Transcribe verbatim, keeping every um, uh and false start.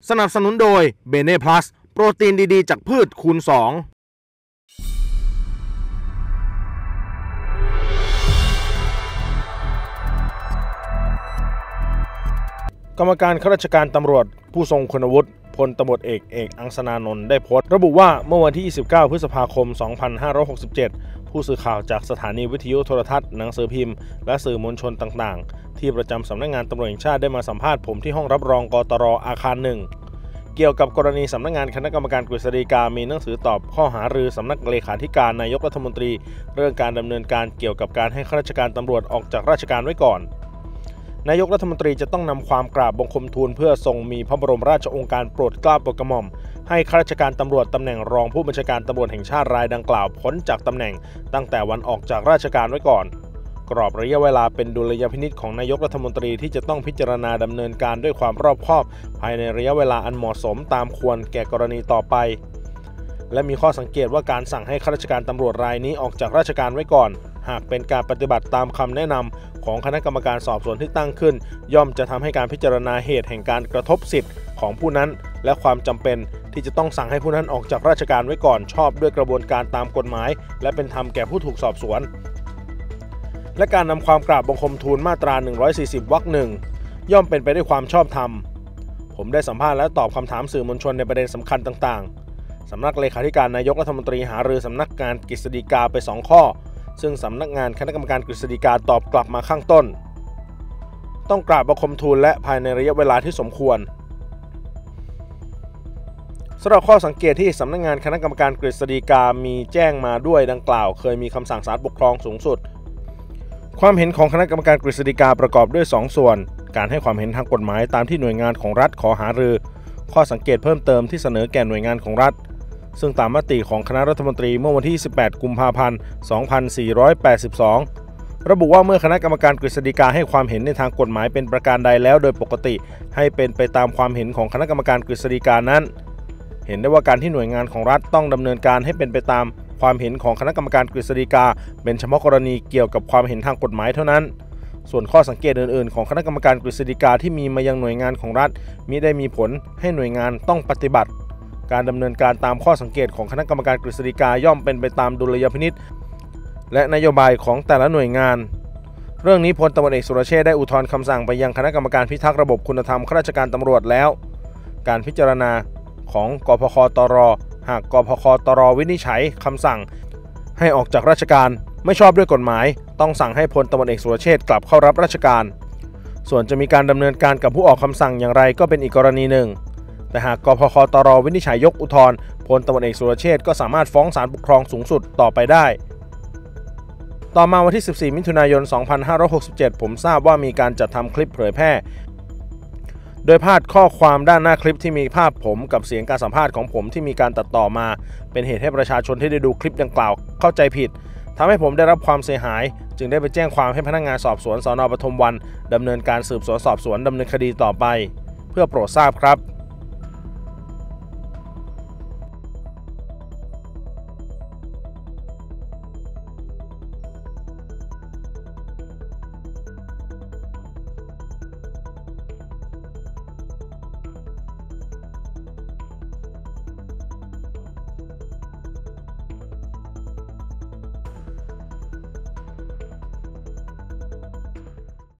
สนับสนุนโดยเบเน่พลัสโปรตีนดีๆจากพืชคูณสองกรรมการข้าราชการตำรวจผู้ทรงคุณวุฒิพลตำรวจเอกเอกอังสนานนท์ได้โพสต์ระบุว่าเมื่อวันที่ยี่สิบเก้าพฤษภาคมสองพันห้าร้อยหกสิบเจ็ดผู้สื่อข่าวจากสถานีวิทยุโทรทัศน์หนังสือพิมพ์และสื่อมวลชนต่างๆที่ประจำสำนักงานตำรวจแห่งชาติได้มาสัมภาษณ์ผมที่ห้องรับรองกตรอาคารหนึ่งเกี่ยวกับกรณีสำนักงานคณะกรรมการกฤษฎีกามีหนังสือตอบข้อหารือสำนักเลขาธิการนายกรัฐมนตรีเรื่องการดำเนินการเกี่ยวกับการให้ข้าราชการตำรวจออกจากราชการไว้ก่อนนายกรัฐมนตรีจะต้องนำความกราบบังคมทูลเพื่อทรงมีพระบรมราชโองการโปรดเกล้าโปรดกระหม่อมให้ข้าราชการตำรวจตำแหน่งรองผู้บัญชาการตำรวจแห่งชาติรายดังกล่าวพ้นจากตำแหน่งตั้งแต่วันออกจากราชการไว้ก่อนกรอบระยะเวลาเป็นดุลยพินิจของนายกรัฐมนตรีที่จะต้องพิจารณาดำเนินการด้วยความรอบคอบภายในระยะเวลาอันเหมาะสมตามควรแก่กรณีต่อไปและมีข้อสังเกตว่าการสั่งให้ข้าราชการตำรวจรายนี้ออกจากราชการไว้ก่อนหากเป็นการปฏิบัติตามคำแนะนำของคณะกรรมการสอบสวนที่ตั้งขึ้นย่อมจะทำให้การพิจารณาเหตุแห่งการกระทบสิทธิ์ของผู้นั้นและความจำเป็นที่จะต้องสั่งให้ผู้นั้นออกจากราชการไว้ก่อนชอบด้วยกระบวนการตามกฎหมายและเป็นธรรมแก่ผู้ถูกสอบสวนและการนำความกราบบังคมทูลมาตราหนึ่งร้อยสี่สิบวรรคหนึ่งย่อมเป็นไปด้วยความชอบธรรมผมได้สัมภาษณ์และตอบคำถามสื่อมวลชนในประเด็นสำคัญต่างๆสำนักเลขาธิการนายกรัฐมนตรีหารือสำนักงานกฤษฎีกาไปสองข้อซึ่งสำนักงานคณะกรรมการกฤษฎีกาตอบกลับมาข้างต้นต้องกราบบังคมทูลและภายในระยะเวลาที่สมควรสำหรับข้อสังเกตที่สำนักงานคณะกรรมการกฤษฎีกามีแจ้งมาด้วยดังกล่าวเคยมีคำสั่งศาลปกครองสูงสุดความเห็นของคณะกรรมการกฤษฎีกาประกอบด้วยสองส่วนการให้ความเห็นทางกฎหมายตามที่หน่วยงานของรัฐขอหารือข้อสังเกตเพิ่มเติมที่เสนอแก่หน่วยงานของรัฐซึ่งตามมติของคณะรัฐมนตรีเมื่อวันที่สิบแปดกุมภาพันธ์สองพันสี่ร้อยแปดสิบสองระบุว่าเมื่อคณะกรรมการกฤษฎีกาให้ความเห็นในทางกฎหมายเป็นประการใดแล้วโดยปกติให้เป็นไปตามความเห็นของคณะกรรมการกฤษฎีกานั้นเห็นได้ว่าการที่หน่วยงานของรัฐต้องดำเนินการให้เป็นไปตามความเห็นของคณะกรรมการกฤษฎีกาเป็นเฉพาะกรณีเกี่ยวกับความเห็นทางกฎหมายเท่านั้นส่วนข้อสังเกตอื่นๆของคณะกรรมการกฤษฎีกาที่มีมายังหน่วยงานของรัฐมิได้มีผลให้หน่วยงานต้องปฏิบัติการดำเนินการตามข้อสังเกตของคณะกรรมการกฤษฎีกาย่อมเป็นไปตามดุลยพินิจและนโยบายของแต่ละหน่วยงานเรื่องนี้พลตำรวจเอกสุรเชษฐ์ได้อุทธรณ์คำสั่งไปยังคณะกรรมการพิทักษ์ระบบคุณธรรมข้าราชการตำรวจแล้วการพิจารณาของกพคตรหากกพคตรวินิจฉัยคำสั่งให้ออกจากราชการไม่ชอบด้วยกฎหมายต้องสั่งให้พลตำรวจเอกสุรเชษฐ์กลับเข้ารับราชการส่วนจะมีการดำเนินการกับผู้ออกคำสั่งอย่างไรก็เป็นอีกกรณีหนึ่งแต่หากกพคตรวินิจฉัยยกอุทธรณ์พลตำรวจเอกสุรเชษฐ์ก็สามารถฟ้องศาลปกครองสูงสุดต่อไปได้ต่อมาวันที่สิบสี่มิถุนายนสองพันห้าร้อยหกสิบเจ็ดผมทราบว่ามีการจัดทำคลิปเผยแพร่โดยพาดข้อความด้านหน้าคลิปที่มีภาพผมกับเสียงการสัมภาษณ์ของผมที่มีการตัดต่อมาเป็นเหตุให้ประชาชนที่ได้ดูคลิปดังกล่าวเข้าใจผิดทำให้ผมได้รับความเสียหายจึงได้ไปแจ้งความให้พนักงานสอบสวนสน.ปทุมวันดำเนินการสืบสวนสอบสวนดำเนินคดีต่อไปเพื่อโปรดทราบครับ